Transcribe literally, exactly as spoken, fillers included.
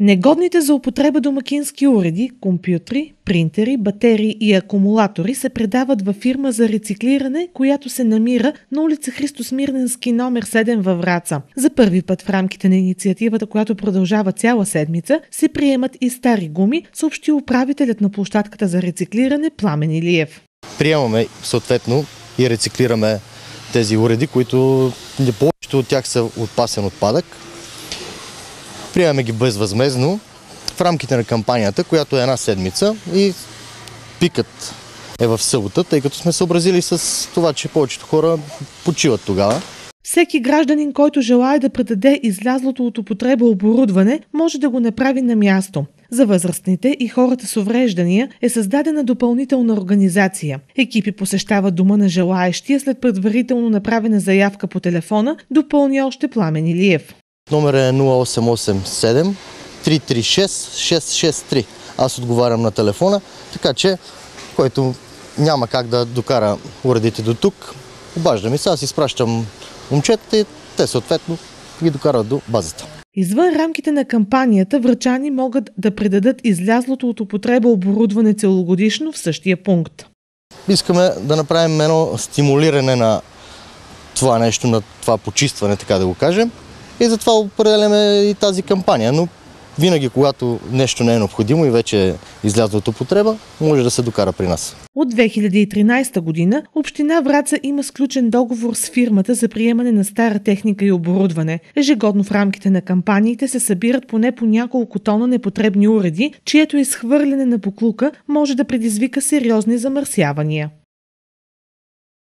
Негодните за употреба домакински уреди, компютри, принтери, батерии и акумулатори се предават във фирма за рециклиране, която се намира на улица Христо Смирненски номер седем във Враца. За първи път в рамките на инициативата, която продължава цяла седмица, се приемат и стари гуми, съобщи управителят на площадката за рециклиране Пламен Илиев. Приемаме съответно и рециклираме тези уреди, които повечето от тях са опасен отпадък. Приемаме ги безвъзмездно в рамките на кампанията, която е една седмица, и пикът е в събота, тъй като сме съобразили с това, че повечето хора почиват тогава. Всеки гражданин, който желае да предаде излязлото от употреба оборудване, може да го направи на място. За възрастните и хората с увреждания е създадена допълнителна организация. Екипи посещават дома на желаещия след предварително направена заявка по телефона, допълни още Пламен Илиев. Номер е нула осем осем седем три три шест шест шест три. Аз отговарям на телефона, така че който няма как да докара уредите до тук, обажда ми се, аз изпращам момчетата и те съответно ги докарат до базата. Извън рамките на кампанията, врачани могат да предадат излязлото от употреба оборудване целогодишно в същия пункт. Искаме да направим едно стимулиране на това нещо, на това почистване, така да го кажем. И затова определяме и тази кампания, но винаги, когато нещо не е необходимо и вече е излязло от употреба, може да се докара при нас. От две хиляди и тринадесета година община Враца има сключен договор с фирмата за приемане на стара техника и оборудване. Ежегодно в рамките на кампаниите се събират поне по няколко тона непотребни уреди, чието изхвърляне на боклука може да предизвика сериозни замърсявания.